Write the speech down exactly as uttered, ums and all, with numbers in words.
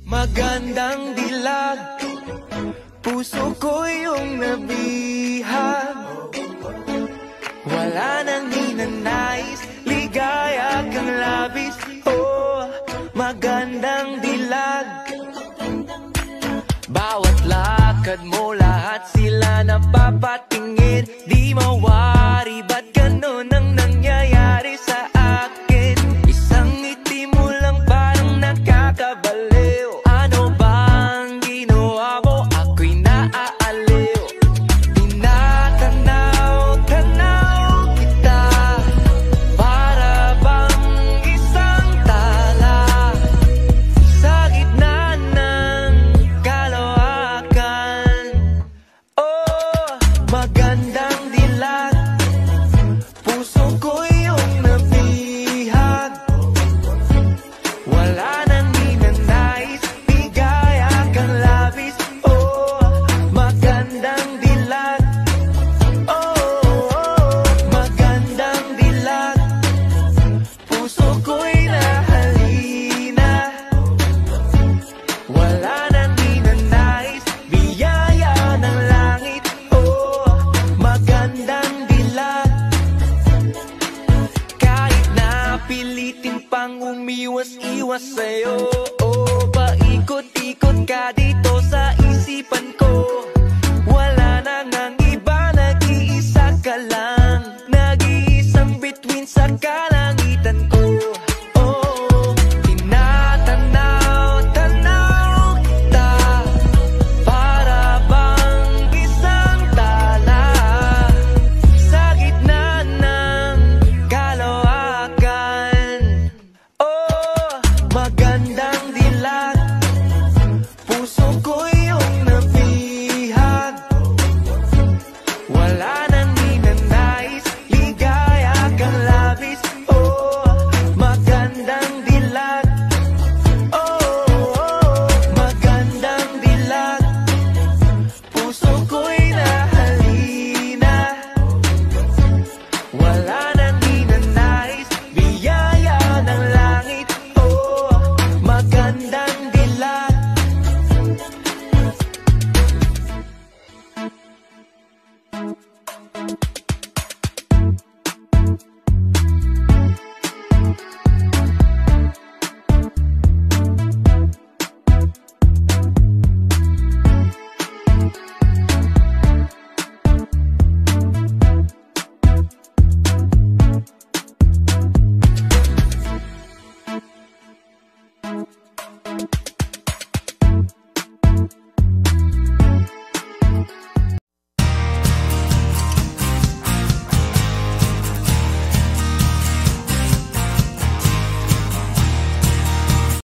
Magandang dilag, puso ko yung nabihag. Wala nang hinanais, ligaya kang labis. Oh, magandang dilag. Bawat lakad mo, lahat sila napapatingin. Di mawari, ba't ganun ang nangyayari sa akin? Isang ngiti mo lang parang nakakabaliw. Ano bang ginawa mo? Ako'y naaaliw. Tinatanaw-tanaw kita, para bang isang tala sa gitna ng kalawakan. Oh, magandang dilag, puso ko yung nabihag. Wala nang hinanais, ligaya kang labis. Oh, magandang dilag. Oh, oh, magandang dilag, puso ko'y nahalina. Wala nang hinanais, biyaya ng langit. Oh, magandang dilag. Kahit na pilitin pang umiwas-iwas sa'yo, oh, paikot-ikot ka dito sa isipan ko. Wala nang ang iba, nag-iisa ka lang, nag-iisang bituin sa kalangitan ko.